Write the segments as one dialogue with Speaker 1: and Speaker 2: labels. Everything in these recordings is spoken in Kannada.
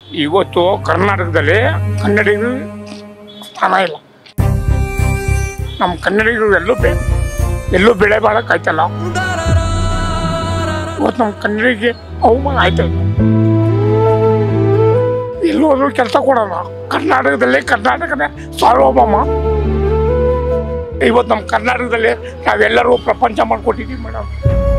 Speaker 1: ಇವತ್ತು ಕರ್ನಾಟಕದಲ್ಲಿ ಕನ್ನಡಿಗರು ಸ್ಥಾನ ಇಲ್ಲ. ನಮ್ಮ ಕನ್ನಡಿಗರು ಎಲ್ಲೂ ಬೆಳೆ ಬಾಳಕ್ಕಾಯ್ತಲ್ಲ. ಇವತ್ತು ನಮ್ಮ ಕನ್ನಡಿಗೆ ಅವಮಾನ ಆಯ್ತು. ಎಲ್ಲೂ ಅದ್ರೂ ಕೆಲಸ ಕೊಡೋಣ. ಕರ್ನಾಟಕದಲ್ಲಿ ಕರ್ನಾಟಕನೇ ಸಾರ್ವಭೌಮ. ಇವತ್ತು ನಮ್ಮ ಕರ್ನಾಟಕದಲ್ಲಿ ನಾವೆಲ್ಲರೂ ಪ್ರಪಂಚ ಮಾಡಿಕೊಟ್ಟಿದ್ದೀವಿ ಮೇಡಮ್.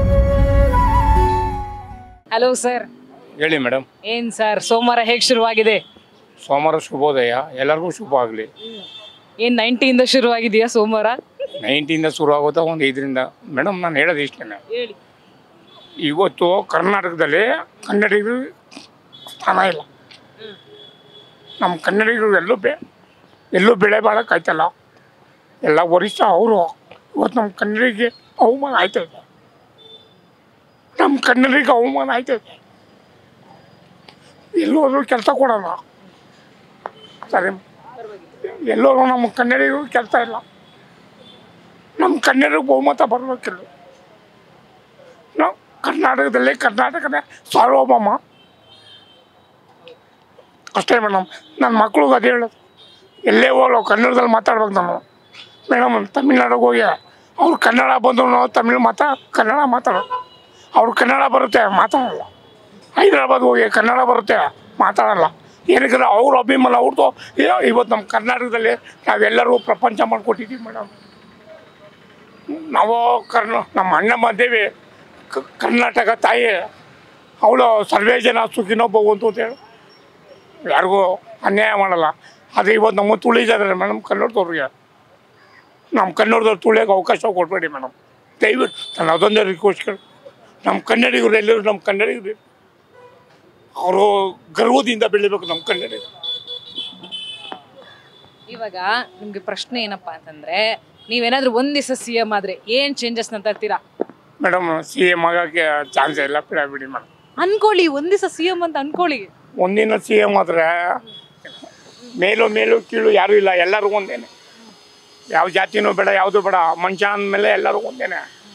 Speaker 2: Hello sir.
Speaker 1: ಹೇಳಿ ಮೇಡಮ್.
Speaker 2: ಏನ್ ಸರ್, ಸೋಮವಾರ ಹೇಗೆ ಶುರುವಾಗಿದೆ?
Speaker 1: ಸೋಮವಾರ ಶುಭೋದಯ, ಎಲ್ಲರಿಗೂ ಶುಭ ಆಗಲಿ.
Speaker 2: ಏನ್ 90ಯಿಂದ ಶುರುವಾಗಿದೆಯಾ ಸೋಮವಾರ?
Speaker 1: 90ಯಿಂದ ಶುರು ಆಗೋದಾ ಒಂದು 5ರಿಂದ ಮೇಡಮ್. ನಾನು ಹೇಳೋದು ಇಷ್ಟೇ,
Speaker 2: ಹೇಳಿ.
Speaker 1: ಇವತ್ತು ಕರ್ನಾಟಕದಲ್ಲಿ ಕನ್ನಡಿಗರು ಸ್ಥಾನ ಇಲ್ಲ. ನಮ್ಮ ಕನ್ನಡಿಗರು ಎಲ್ಲೂ ಬೆಳೆ ಬಾಳಕ್ಕಾಯ್ತಲ್ಲ. ಎಲ್ಲ ವರಿಷ್ಠ ಅವರು. ಇವತ್ತು ನಮ್ಮ ಕನ್ನಡಿಗೆ ಅವಮಾನ ಆಯ್ತದೆ. ನಮ್ಮ ಕನ್ನಡಿಗೆ ಅವಮಾನ ಆಯ್ತದೆ. ಎಲ್ಲೋದ್ರೂ ಕೆಲಸ ಕೊಡೋಣ. ಸರಿ, ಎಲ್ಲರೂ ನಮ್ಮ ಕನ್ನಡಿಗರು ಕೆಲಸ ಇಲ್ಲ. ನಮ್ಮ ಕನ್ನಡಿಗರು ಬಹುಮತ ಬರಬೇಕಿಲ್ಲ. ನಾವು ಕರ್ನಾಟಕದಲ್ಲಿ ಕರ್ನಾಟಕನೇ ಸಾರ್ವಭೌಮ ಅಷ್ಟೇ ಮೇಡಮ್. ನನ್ನ ಮಕ್ಳಿಗೆ ಅದೇ ಹೇಳೋದು, ಎಲ್ಲೇ ಹೋಗೋ ಕನ್ನಡದಲ್ಲಿ ಮಾತಾಡ್ಬೇಕು ನಾನು ಮೇಡಮ್. ತಮಿಳ್ನಾಡಿಗೆ ಹೋಗಿ ಅವ್ರು ಕನ್ನಡ ಬಂದ್ರು ಕನ್ನಡ ಮಾತಾಡೋದು. ಅವ್ರು ಕನ್ನಡ ಬರುತ್ತೆ ಮಾತಾಡಲ್ಲ. ಹೈದ್ರಾಬಾದ್ಗೆ ಹೋಗಿ ಕನ್ನಡ ಬರುತ್ತೆ ಮಾತಾಡಲ್ಲ. ಏನಕ್ಕೆ ಅವ್ರ ಅಭಿಮಾನ ಅವ್ರದ್ದು. ಇವತ್ತು ನಮ್ಮ ಕರ್ನಾಟಕದಲ್ಲಿ ನಾವೆಲ್ಲರೂ ಪ್ರಪಂಚ ಮಾಡಿಕೊಟ್ಟಿದ್ದೀವಿ ಮೇಡಮ್. ನಾವು ನಮ್ಮ ಅಣ್ಣ ಮದ್ದೇವಿ ಕರ್ನಾಟಕ ತಾಯಿ. ಅವಳು ಸರ್ವೇ ಜನ ಸುಖಿನೋ ಭವಂತು ಅಂತ ಹೇಳಿ ಯಾರಿಗೂ ಅನ್ಯಾಯ ಮಾಡಲ್ಲ. ಆದರೆ ಇವತ್ತು ನಮ್ಮ ತುಳಿದಿದ್ದಾರೆ ಮೇಡಮ್ ಕನ್ನಡದವ್ರಿಗೆ. ನಮ್ಮ ಕನ್ನಡದವ್ರು ತುಳಿಯೋಕೆ ಅವಕಾಶ ಕೊಡಬೇಡಿ ಮೇಡಮ್ ದಯವಿಟ್ಟು. ನಾನು ಅದೊಂದೇ ರಿಕ್ವೆಸ್ಟ್. ನಮ್ಮ ಕನ್ನಡಿಗರು ಎಲ್ಲರೂ ನಮ್ಮ ಕನ್ನಡಿಗರು ಅವರು ಗರ್ವದಿಂದ ಬೆಳಿಬೇಕು ನಮ್ಮ ಕನ್ನಡಿಗರು.
Speaker 2: ಇವಾಗ ನಿಮ್ಗೆ ಪ್ರಶ್ನೆ ಏನಪ್ಪಾ ಅಂತಂದ್ರೆ, ನೀವೇನಾದ್ರೂ ಒಂದ್ ದಿವಸ CM ಆದ್ರೆ ಏನ್ ಚೇಂಜಸ್ ಅಂತ ತರ್ತೀರಾ?
Speaker 1: ಮೇಡಮ್ CM ಆಗೋಕ್ಕೆ ಚಾನ್ಸ್ ಇಲ್ಲ, ಬಿಡಿ ಮೇಡಮ್.
Speaker 2: ಅನ್ಕೊಳ್ಳಿ, ಒಂದ್ ದಿವಸ CM ಅಂತ ಅನ್ಕೊಳ್ಳಿ.
Speaker 1: ಒಂದಿನ CM ಆದರೆ ಮೇಲು ಕೀಳು ಯಾರೂ ಇಲ್ಲ, ಎಲ್ಲರೂ ಒಂದೇನೆ. ಯಾವ ಜಾತಿನೂ ಬೇಡ, ಯಾವುದು ಬೇಡ. ಮನುಷ್ಯ ಅಂದಮೇಲೆ ಎಲ್ಲರೂ ಒಂದೇನೆ.